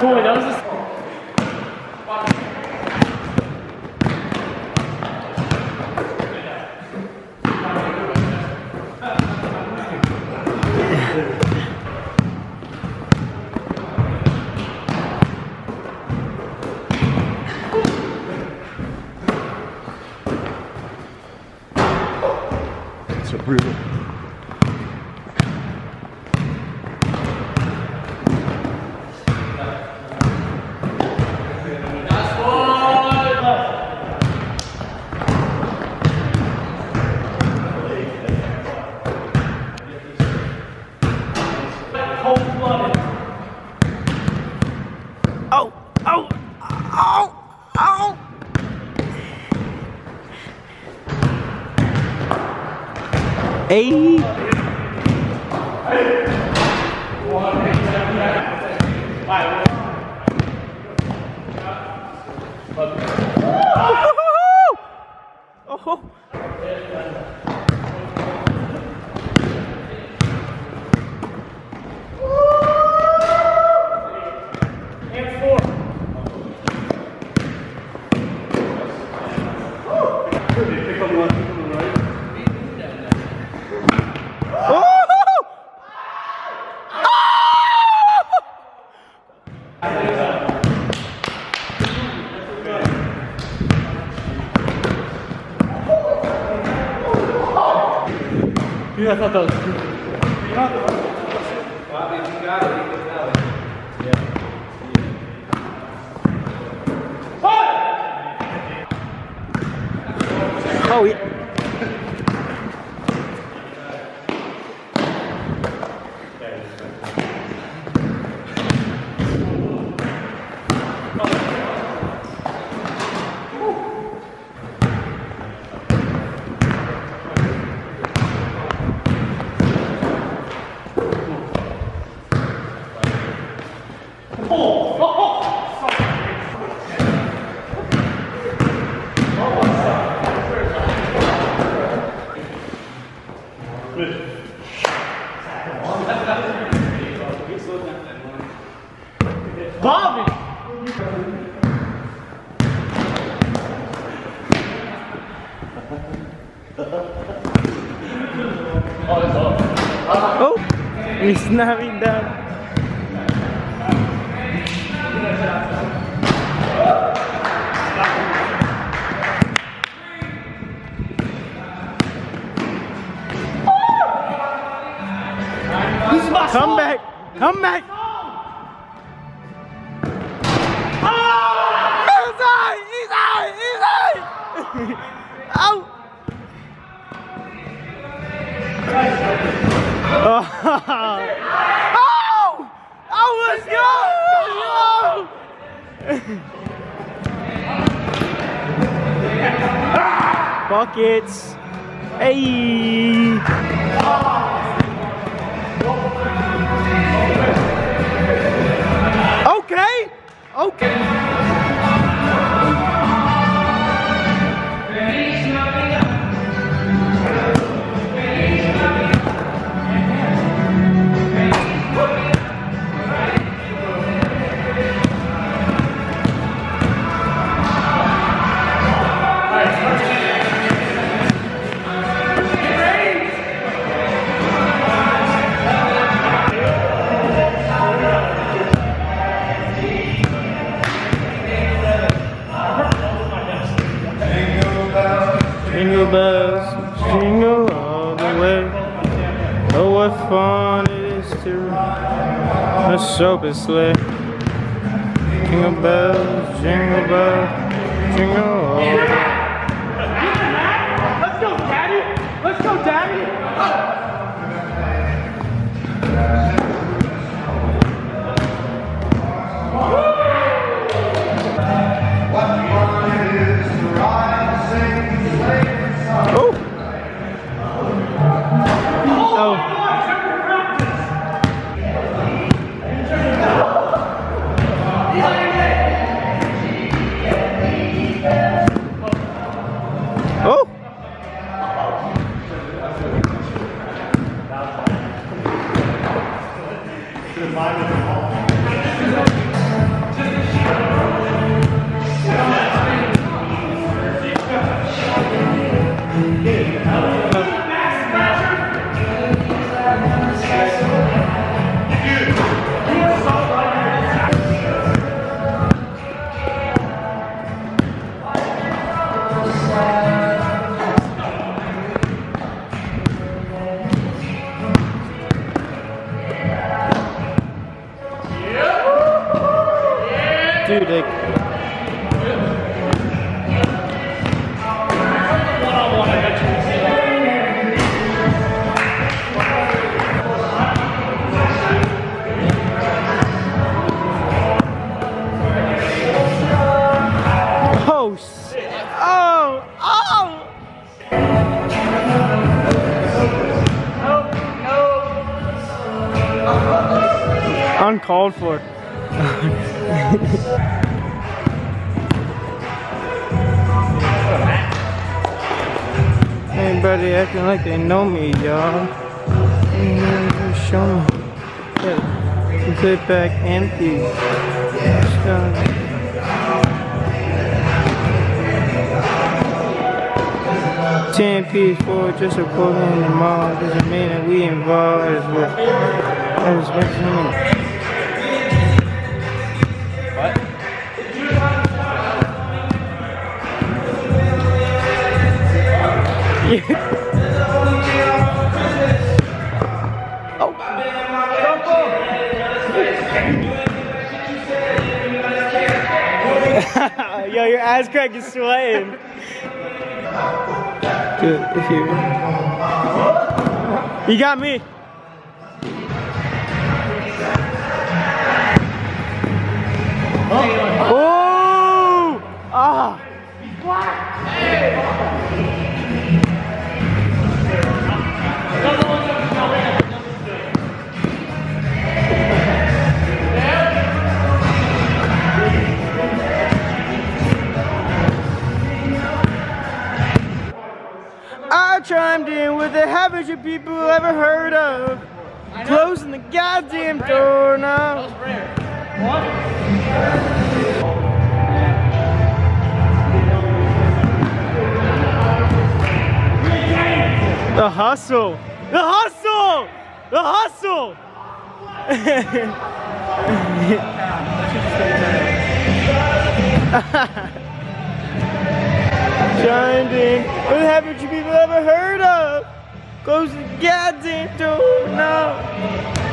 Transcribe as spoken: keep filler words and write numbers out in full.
Boy, that was a... So brutal. Oh, oh, oh, oh. Hey. Oh. Yeah, I thought that was true. Oh, yeah. Bobby! Oh, he's snapping down. Come back! Come back! Inside! Inside! Inside! Out! Oh! Oh! Oh, let's go! Buckets! Hey! Okay! Okay! Jingle bells, jingle all the way. Oh, what fun it is to ride a open sleigh. Jingle bells, jingle bells, jingle all the way. Let's go, Daddy! Let's go, Daddy! dude, like. Oh, shit. Oh, oh! Uncalled for. Everybody acting like they know me, y'all. Show me. Yeah. Sit back empty. ten piece for just a quote in the mall doesn't mean that we involved as well. As what? Yeah. Oh. Yo, your ass crack is sweating. Dude, if you... You got me. Oh! Ah! I chimed in with the haven't you people ever heard of closing the goddamn door now. The hustle, the hustle, the hustle. Chimed in. What haven't you people ever heard of? Close the goddamn door now.